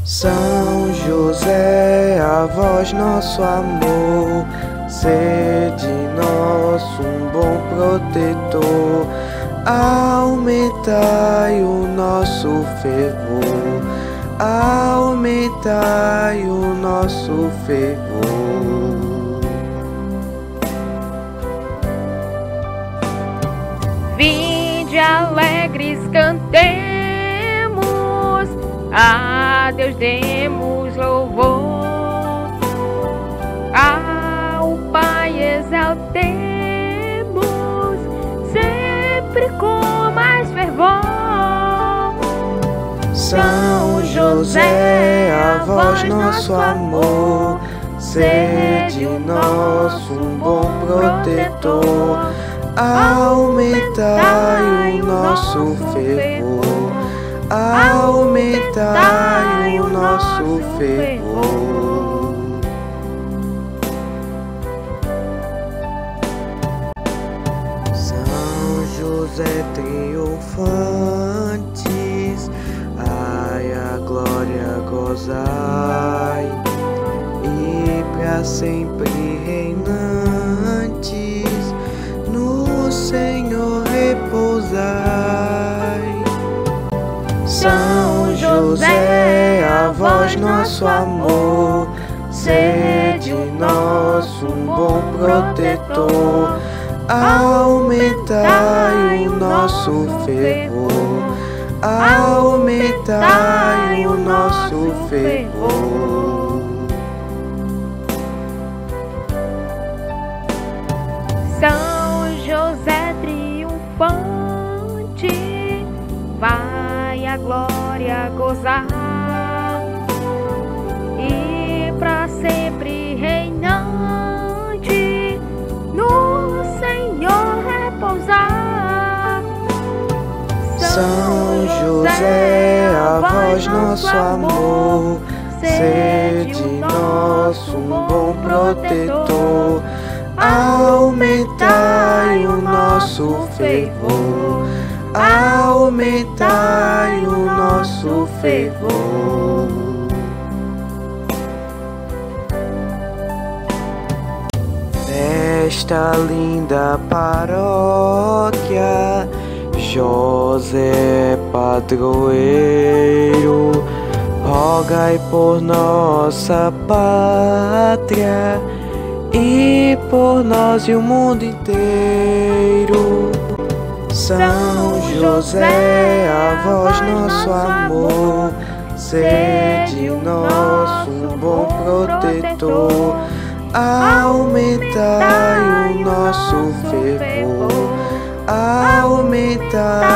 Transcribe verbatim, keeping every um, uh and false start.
São José, a vós nosso amor, sede nosso um bom protetor, aumentai o nosso fervor, aumentai o nosso fervor. Vinde alegres, cantemos, a Deus demos louvor, ao Pai exaltemos, sempre com mais fervor. São José, a vós nosso amor, sede nosso um bom protetor, aumentai o nosso fervor, aumentai o nosso fervor. São José triunfantes, ai a glória gozai, e para sempre reinantes no Senhor repousai. São José, a vós nosso amor, sede nosso um bom protetor, aumentai o nosso fervor, aumentai o nosso fervor. São José triunfante, vai a glória gozar, e para sempre reinante no Senhor repousar. São José, a vós nosso amor, sede nosso um bom protetor, aumentai o nosso fervor, aumentai o nosso fervor. Nesta linda paróquia, José padroeiro, rogai por nossa pátria e por nós e o mundo inteiro. São José, a vós nosso amor, sede nosso um bom protetor, aumentai o nosso fervor, aumentai